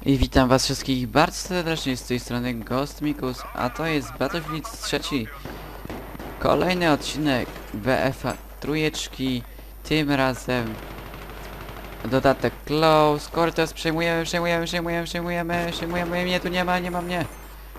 I witam was wszystkich bardzo serdecznie z tej strony Ghost Mikus, a to jest Battlefield 3. Kolejny odcinek BF-a trójeczki, tym razem dodatek Close Quarters. Przejmujemy, mnie tu nie ma mnie.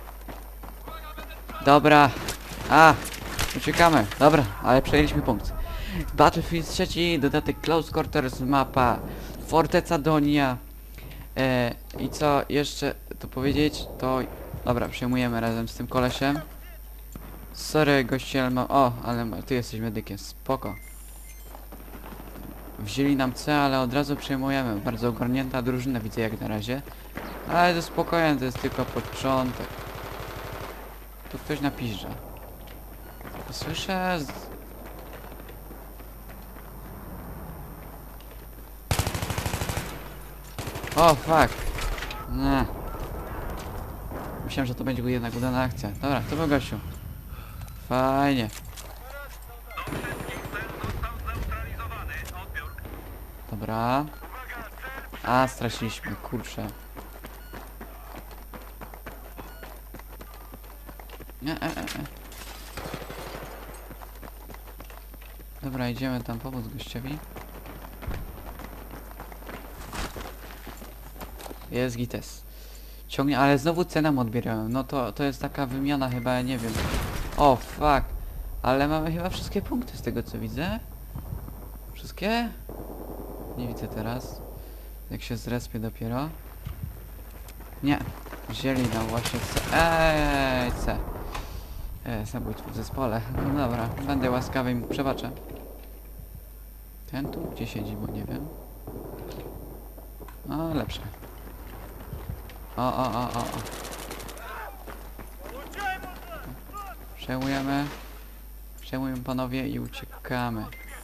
Dobra, uciekamy, dobra, ale przejęliśmy punkt. Battlefield 3, dodatek Close Quarters, mapa Forteca Donia. I co jeszcze tu powiedzieć, to... Dobra, przejmujemy razem z tym kolesiem. Sorry goście, ale mam... O, ale ty jesteś medykiem, spoko. Wzięli nam C, ale od razu przejmujemy. Bardzo ogarnięta drużyna, widzę jak na razie. Ale to spokojnie, to jest tylko początek. Tu ktoś napisze. Słyszę... O, fuck. Nie. Myślałem, że to będzie jednak udana akcja. Dobra, to był gościu. Fajnie. Dobra. A, straciliśmy, kurczę. Nie, Dobra, idziemy tam pomóc gościowi. Jest gites. Ciągnie, ale znowu cenę odbierałem. No to jest taka wymiana chyba, ja nie wiem. O, fuck. Ale mamy chyba wszystkie punkty z tego co widzę. Wszystkie? Nie widzę teraz. Jak się zrespię dopiero. Nie. Wzięli nam właśnie C. C. Zabójstwo w zespole. No dobra, będę łaskawy i mu przebaczę. Ten tu gdzie siedzi, bo nie wiem. O, lepsze. O. Przejmujemy. Przejmujemy panowie i uciekamy.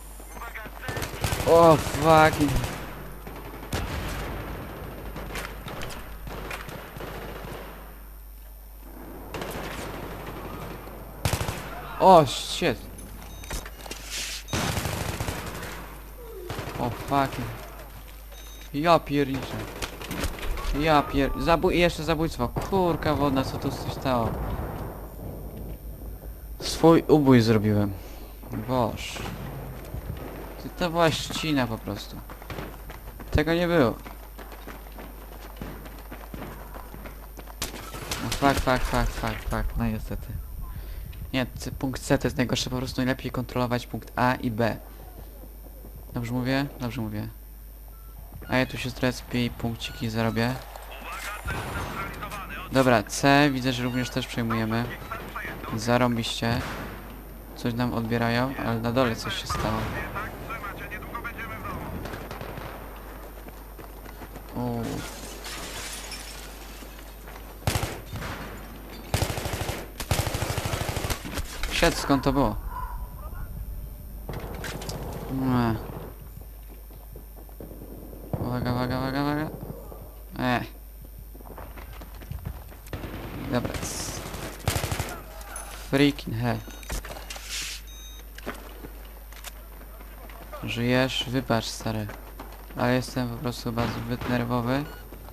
O, fucking. O, shit. O, fucking. Ja pierniczę. jeszcze zabójstwo. Kurka wodna, co tu się stało? Swój ubój zrobiłem. Boż. To była ścina po prostu. Tego nie było. No fuck. No niestety. Nie, punkt C to jest najgorsze, po prostu najlepiej kontrolować punkt A i B. Dobrze mówię? Dobrze mówię. A ja tu się zrespię i punkciki zarobię. Dobra, C widzę, że również też przejmujemy. Zarąbiście. Coś nam odbierają, ale na dole coś się stało. Shit, skąd to było? Uwaga. Dobra. Freaking hell. Żyjesz? Wybacz, stary. Ale jestem po prostu chyba zbyt nerwowy.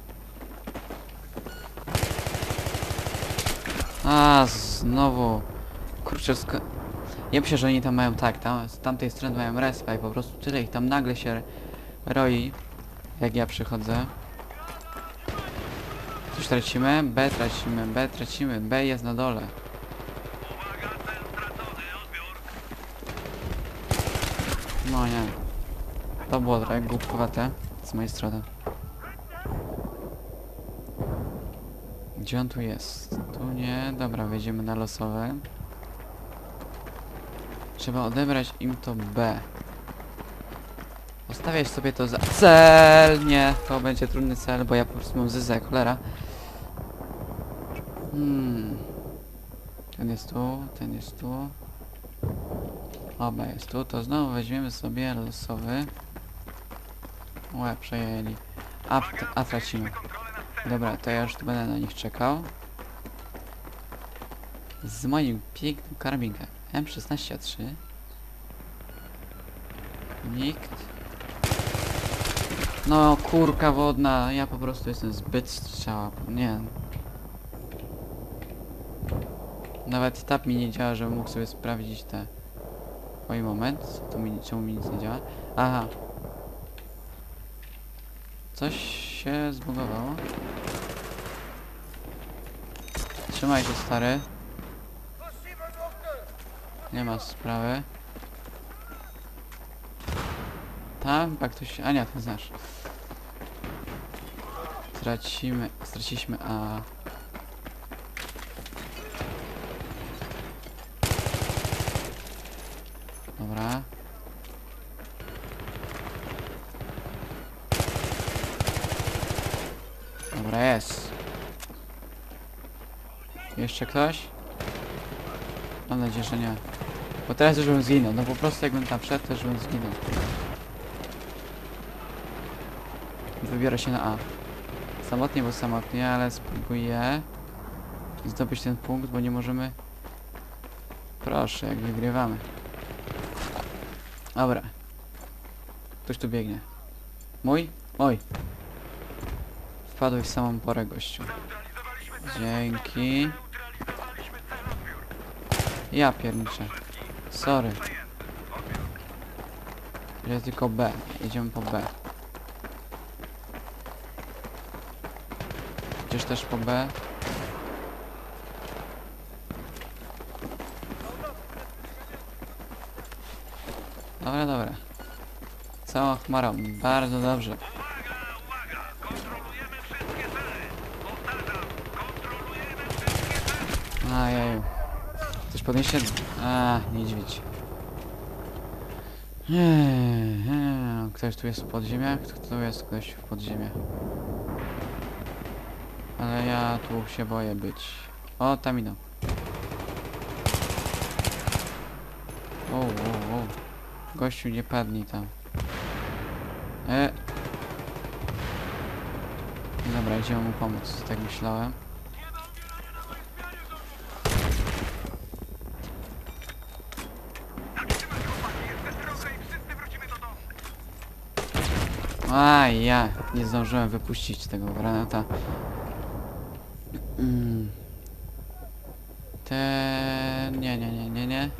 A, znowu. Kurczę, ja myślę, że oni tam mają tak, z tamtej strony mają respa i po prostu tyle ich tam nagle się roi, jak ja przychodzę. Coś tracimy? B tracimy, B jest na dole. No nie. To było trochę głupkowate z mojej strony. Gdzie on tu jest? Tu nie. Dobra, wejdziemy na losowe. Trzeba odebrać im to B. Zostawiać sobie to za cel. Nie, to będzie trudny cel, bo ja po prostu mam zyzę, cholera. Ten jest tu. Oba jest tu, to znowu weźmiemy sobie losowy. Łe, przejęli. A tracimy. Dobra, to ja już tu będę na nich czekał. Z moim pięknym karabinkiem M16A3. Nikt. No, kurka wodna, ja po prostu jestem zbyt strzała. Nie. Nawet tab mi nie działa, żebym mógł sobie sprawdzić te... Oj, moment, czemu mi nic nie działa? Aha. Coś się zbugowało. Trzymaj się, stary. Nie ma sprawy. Tam, jak ktoś... A nie, ty znasz. Straciliśmy A. Dobra. Dobra, jest. Jeszcze ktoś? Mam nadzieję, że nie. Bo teraz już bym zginął. No po prostu jakbym tam wszedł, to już bym zginął. Wybiorę się na A. Samotnie, bo samotnie, ale spróbuję zdobyć ten punkt, bo nie możemy... Proszę, jak wygrywamy. Dobra. Ktoś tu biegnie. Mój? Oj. Wpadłeś w samą porę, gościu. Dzięki. Ja pierniczę. Sorry. Jest tylko B. Jedziemy po B. Idziesz też po B? Dobra, dobra. Cała chmara. Bardzo dobrze. Ajeju. Chcesz podnieść się? A, niedźwiedź. Ktoś tu jest w podziemiach? Kto tu jest ktoś w podziemiach? Ale ja tu się boję być. O, tam idą. O. Gościu, nie padnij tam. Dobra, idziemy mu pomóc, tak myślałem. Aj, ja nie zdążyłem wypuścić tego granata. Nie.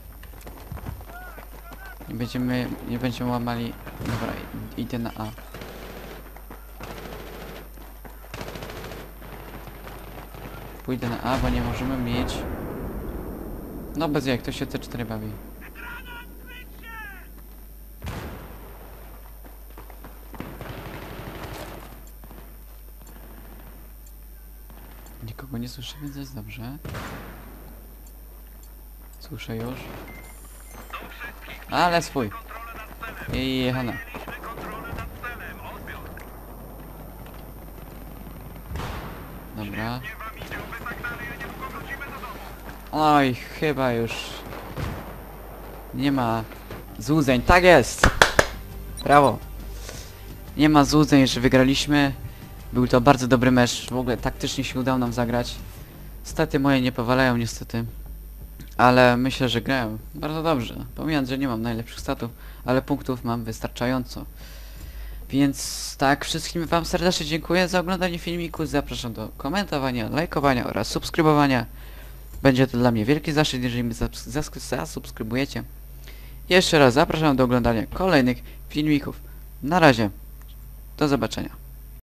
Nie będziemy łamali... Dobra, idę na A. Pójdę na A, bo nie możemy mieć... No bez jak, to się C4 bawi. Nikogo nie słyszę, więc jest dobrze. Słyszę już. Ale swój. I jechana. Dobra. Oj, chyba już nie ma złudzeń. Tak jest! Brawo! Nie ma złudzeń, że wygraliśmy. Był to bardzo dobry mecz. W ogóle taktycznie się udało nam zagrać. Staty moje nie powalają niestety. Ale myślę, że grałem bardzo dobrze. Pomijając, że nie mam najlepszych statów, ale punktów mam wystarczająco. Więc tak, wszystkim wam serdecznie dziękuję za oglądanie filmiku. Zapraszam do komentowania, lajkowania oraz subskrybowania. Będzie to dla mnie wielki zaszczyt, jeżeli mnie zasubskrybujecie. Jeszcze raz zapraszam do oglądania kolejnych filmików. Na razie. Do zobaczenia.